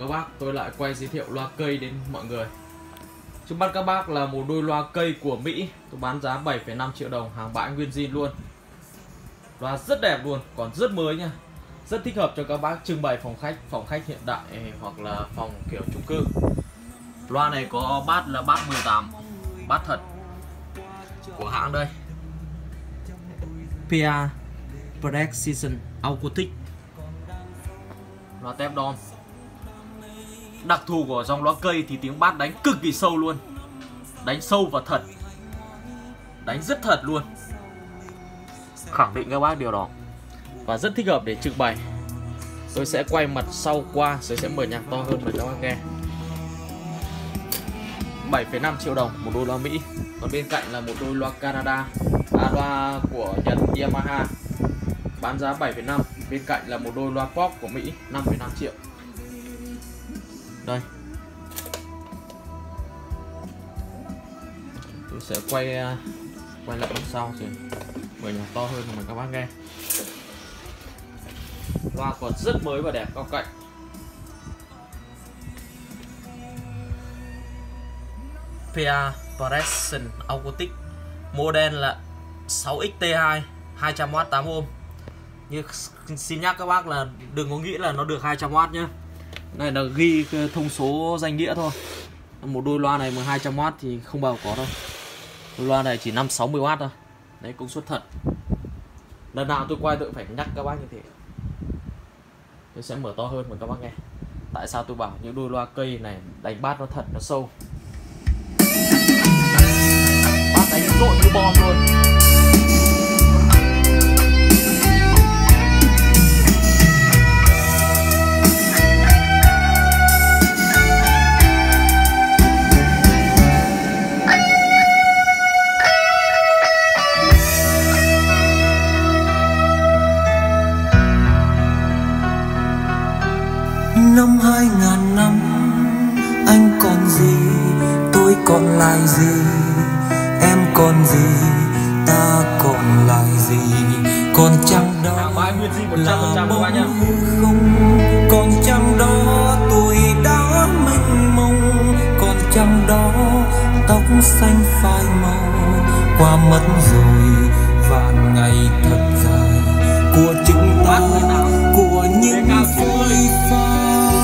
các bác, tôi lại quay giới thiệu loa cây đến mọi người. Trước mắt các bác là một đôi loa cây của Mỹ. Tôi bán giá 7,5 triệu đồng, hàng bãi nguyên zin luôn. Loa rất đẹp luôn, còn rất mới nha. Rất thích hợp cho các bác trưng bày phòng khách hiện đại hoặc là phòng kiểu chung cư. Loa này có bát là bát 18, bát thật của hãng đây, PA Precision Acoustic. Loa tép đom. Đặc thù của dòng loa cây thì tiếng bát đánh cực kỳ sâu luôn, đánh sâu và thật, đánh rất thật luôn, khẳng định các bác điều đó, và rất thích hợp để trưng bày. Tôi sẽ quay mặt sau qua rồi sẽ mở nhạc to hơn để các bác nghe. 7,5 triệu đồng một đôi loa Mỹ. Còn bên cạnh là một đôi loa Canada, loa của Nhật Yamaha, bán giá 7,5. Bên cạnh là một đôi loa pop của Mỹ 5,5 triệu. Đây, tôi sẽ quay lại đằng sau rồi mở nhạc to hơn mà các bác nghe. Loa còn rất mới và đẹp, cao cạnh. PA Precision Acoustic, model là 6XT2, 200W 8 ohm. Nhưng xin nhắc các bác là đừng có nghĩ là nó được 200W nhé. Này là ghi thông số danh nghĩa thôi. Một đôi loa này mà 200W thì không bao có đâu. Đôi loa này chỉ 560W thôi. Đấy, công suất thật. Lần nào tôi quay tôi phải nhắc các bác như thế. Tôi sẽ mở to hơn mà các bác nghe. Tại sao tôi bảo những đôi loa cây này đánh bát nó thật, nó sâu. Bát đánh rộn như bom luôn. Năm 2000 năm anh còn gì, tôi còn lại gì, em còn gì, ta còn lại gì. Còn chăng đó là bóng hư không, còn chăng đó tuổi đã mênh mông, còn chăng đó tóc xanh phai màu. Qua mất rồi vạn ngày thật dài của chúng ta, của những phôi pha.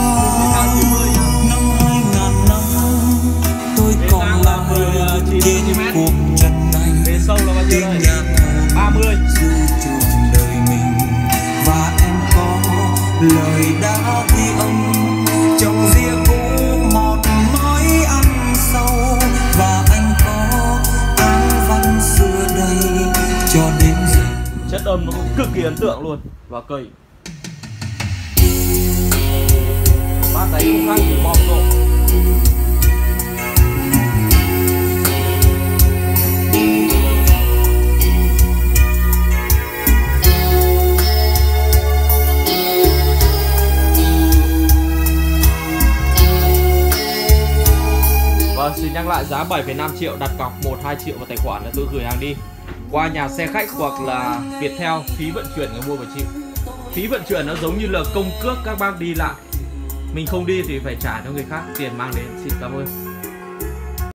Năm 2000 năm tôi còn là người trên cuộc trần này, tiếng nhạc hồn du trọn đời mình. Và em có lời đã ghi âm trong ria cũ một mối ăn sâu. Và anh có áng văn xưa đây cho đến giờ. Chất âm nó cực kỳ ấn tượng luôn. Và cây bát đánh không khác gì bom rộ. Và xin nhắc lại giá 7,5 triệu, đặt cọc 1-2 triệu vào tài khoản là tôi gửi hàng đi. Qua nhà xe khách hoặc là Viettel, phí vận chuyển người mua phải chịu. Phí vận chuyển nó giống như là công cước các bác đi lại. Mình không đi thì phải trả cho người khác tiền mang đến. Xin cảm ơn.